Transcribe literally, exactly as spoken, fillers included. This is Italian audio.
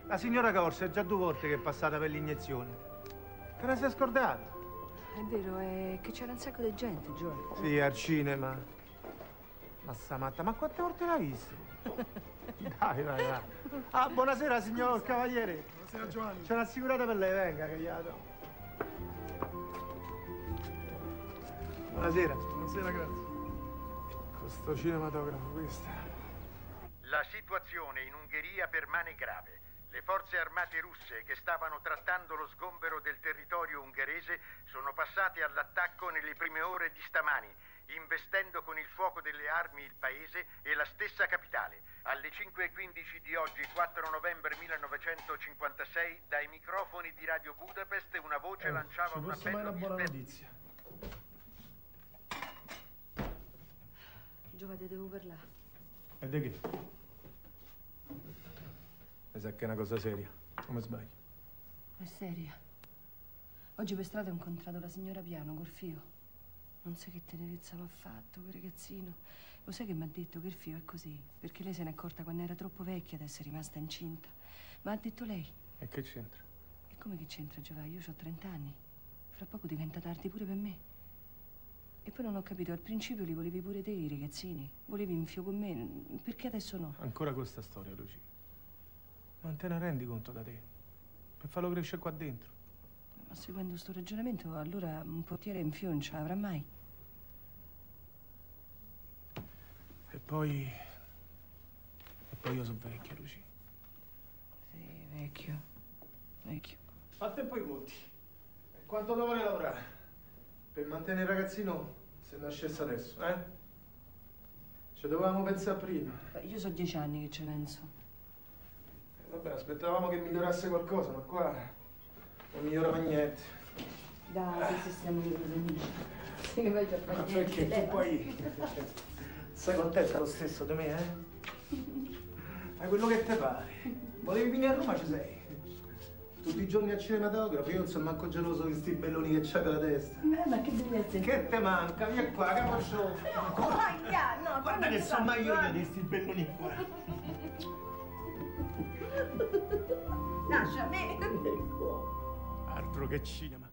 La signora Corsa è già due volte che è passata per l'iniezione. Te ne sei scordata? È vero, è che c'era un sacco di gente, Gio. Sì, al cinema. Ma sta matta, ma quante volte l'hai visto? Dai, vai, vai. Ah, buonasera, signor Cavaliere. Buonasera, Giovanni. C'è un'assicurata per lei, venga, che gli ha dato. Buonasera. Buonasera, grazie. Questo cinematografo, questa. La situazione in Ungheria permane grave. Le forze armate russe che stavano trattando lo sgombero del territorio ungherese sono passate all'attacco nelle prime ore di stamani, investendo con il fuoco delle armi il paese e la stessa capitale. Alle cinque e quindici di oggi, quattro novembre millenovecentocinquantasei, dai microfoni di Radio Budapest una voce Eh, lanciava un fosse mai appello una buona di... notizia. Giova, te devo parlare. E di che? Mi sa che è una cosa seria. Come sbaglio? È seria. Oggi per strada ho incontrato la signora Piano col fio. Non sai che tenerezza mi ha fatto, quel ragazzino. Lo sai che mi ha detto che il fio è così? Perché lei se n'è accorta quando era troppo vecchia ad essere rimasta incinta. Ma ha detto lei. E che c'entra? E come che c'entra, Giova? Io ho trenta anni. Fra poco diventa tardi pure per me. E poi non ho capito, al principio li volevi pure te, i ragazzini. Volevi in fio con me, perché adesso no? Ancora questa storia, Luci. Non te ne rendi conto da te? Per farlo crescere qua dentro. Ma seguendo sto ragionamento, allora un portiere in fio non ce l'avrà mai. E poi... E poi io sono vecchio, Luci. Sì, vecchio. Vecchio. Fate un po' i conti. Quanto dovrei lavorare? Per mantenere il ragazzino se nascesse adesso, eh? Ci dovevamo pensare prima. Beh, io so dieci anni che ci penso. Eh, vabbè, aspettavamo che migliorasse qualcosa, ma qua non migliorava niente. Dai, che sistema di cose amici. Se ne vai già a fare Ma perché tu poi sei contenta lo stesso di me, eh? Fai quello che te pare. Volevi venire a Roma, ci sei. Tutti i giorni al cinematografo, io non sono manco geloso di sti belloni che c'hai per la testa. Beh, ma che bellezza. Che te manca? Via qua, caposciò. Aia, no, Guarda che sono meglio io di sti belloni qua. Lasciami. Altro che cinema.